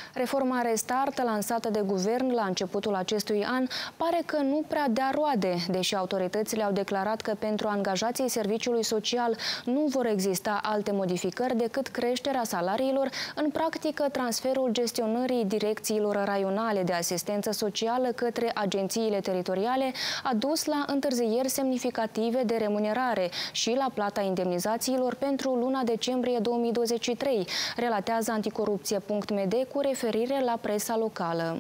Reforma Restart, lansată de guvern la începutul acestui an, pare că nu prea dea roade, deși autoritățile au declarat că pentru angajații serviciului social nu vor exista alte modificări decât creșterea salariilor. În practică, transferul gestionării direcțiilor raionale de asistență socială către agențiile teritoriale a dus la întârzieri semnificative de remunerare și la plata indemnizațiilor pentru luna decembrie 2023, relatează Anticorupție.md cu referire la presa locală.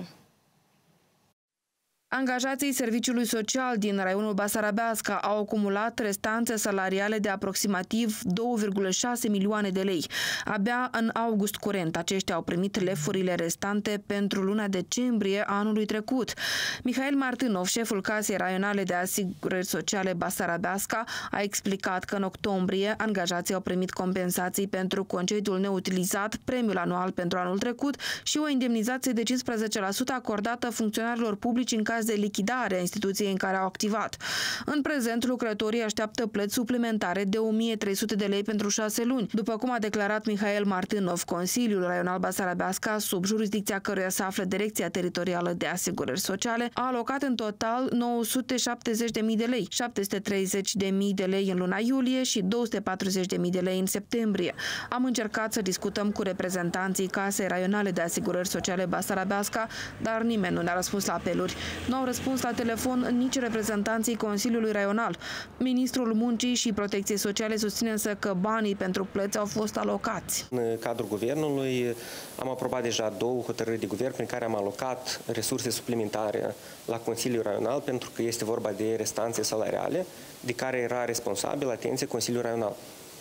Angajații serviciului social din raionul Basarabeasca au acumulat restanțe salariale de aproximativ 2,6 milioane de lei. Abia în august curent, aceștia au primit lefurile restante pentru luna decembrie anului trecut. Mihail Martinov, șeful Casei Raionale de Asigurări Sociale Basarabeasca, a explicat că în octombrie angajații au primit compensații pentru concediul neutilizat, premiul anual pentru anul trecut și o indemnizație de 15% acordată funcționarilor publici în caz de lichidare a instituției în care au activat. În prezent, lucrătorii așteaptă plăți suplimentare de 1300 de lei pentru 6 luni. După cum a declarat Mihail Martinov, Consiliul Raional Basarabeasca, sub jurisdicția căruia se află Direcția Teritorială de Asigurări Sociale, a alocat în total 970.000 de lei, 730.000 de lei în luna iulie și 240.000 de lei în septembrie. Am încercat să discutăm cu reprezentanții Casei Raionale de Asigurări Sociale Basarabeasca, dar nimeni nu ne-a răspuns la apeluri. Nu au răspuns la telefon nici reprezentanții Consiliului Raional. Ministrul Muncii și Protecției Sociale susține însă că banii pentru plăți au fost alocați. În cadrul guvernului am aprobat deja 2 hotărâri de guvern prin care am alocat resurse suplimentare la Consiliul Raional pentru că este vorba de restanțe salariale de care era responsabil, atenție, Consiliul Raional.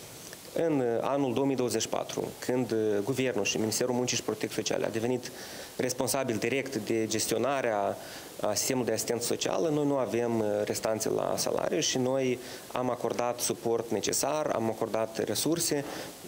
În anul 2024, când Guvernul și Ministerul Muncii și Protecției Sociale a devenit responsabil direct de gestionarea sistemului de asistență socială, noi nu avem restanțe la salariu și noi am acordat suport necesar, am acordat resurse,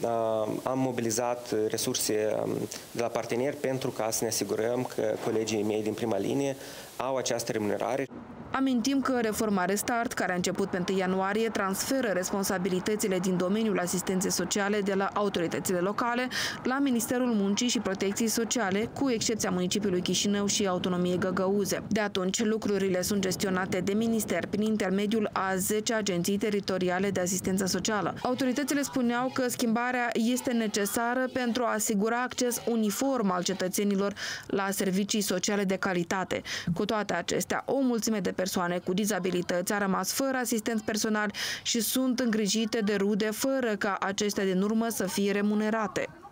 am mobilizat resurse de la parteneri pentru ca să ne asigurăm că colegii mei din prima linie au această remunerare. Amintim că reforma Restart, care a început pe 1 ianuarie, transferă responsabilitățile din domeniul asistenței sociale de la autoritățile locale la Ministerul Muncii și Protecției Sociale, cu excepția municipiului Chișinău și autonomiei Găgăuze. De atunci, lucrurile sunt gestionate de minister prin intermediul a 10 agenții teritoriale de asistență socială. Autoritățile spuneau că schimbarea este necesară pentru a asigura acces uniform al cetățenilor la servicii sociale de calitate. Cu toate acestea, o mulțime de persoane cu dizabilități a rămas fără asistent personal și sunt îngrijite de rude fără ca acestea din urmă să fie remunerate.